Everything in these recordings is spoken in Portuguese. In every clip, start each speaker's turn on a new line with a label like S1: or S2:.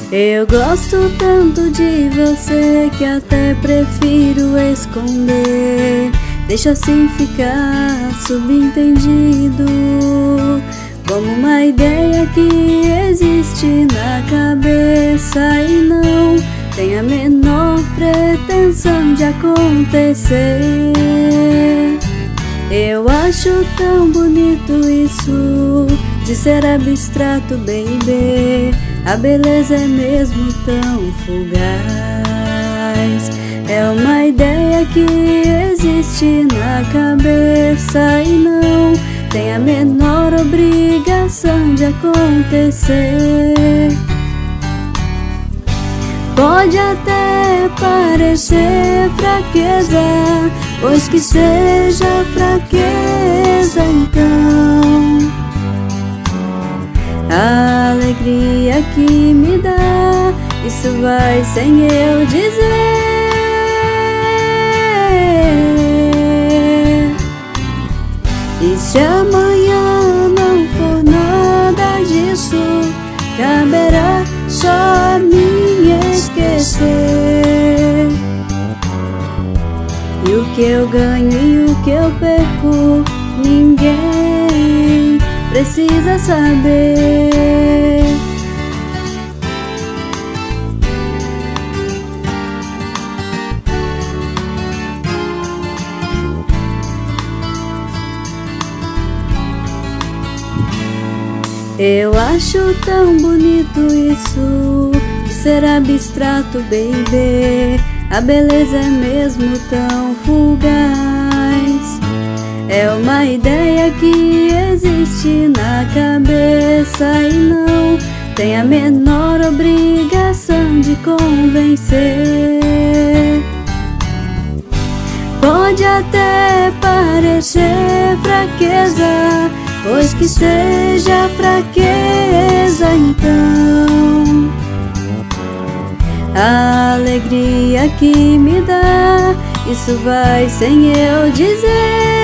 S1: Eu gosto tanto de você que até prefiro esconder. Deixa assim ficar subentendido, como uma ideia que existe na cabeça e não tem a menor pretensão de acontecer. Eu acho tão bonito isso de ser abstrato, baby. A beleza é mesmo tão fugaz. É uma ideia que existe na cabeça e não tem a menor obrigação de acontecer. Pode até parecer fraqueza, pois que seja fraqueza então. A alegria que me dá, isso vai sem eu dizer. E se amanhã não for nada disso, caberá só a mim esquecer. E o que eu ganho e o que eu perco, ninguém precisa saber. Eu acho tão bonito isso de ser abstrato, baby. A beleza é mesmo tão fugaz. É uma ideia que existe na cabeça e não tem a menor obrigação de convencer. Pode até parecer fraqueza, pois que seja fraqueza então. A alegria que me dá, isso vai sem eu dizer.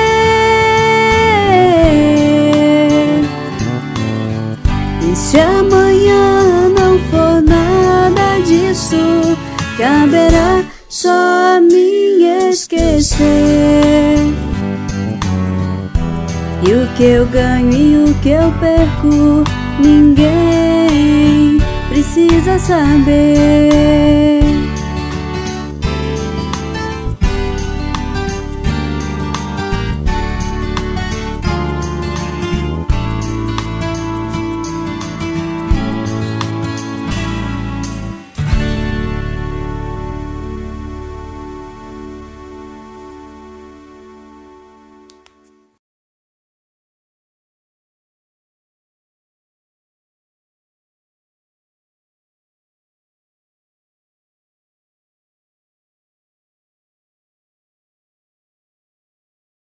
S1: E se amanhã não for nada disso, caberá só a mim esquecer. E o que eu ganho e o que eu perco, ninguém precisa saber.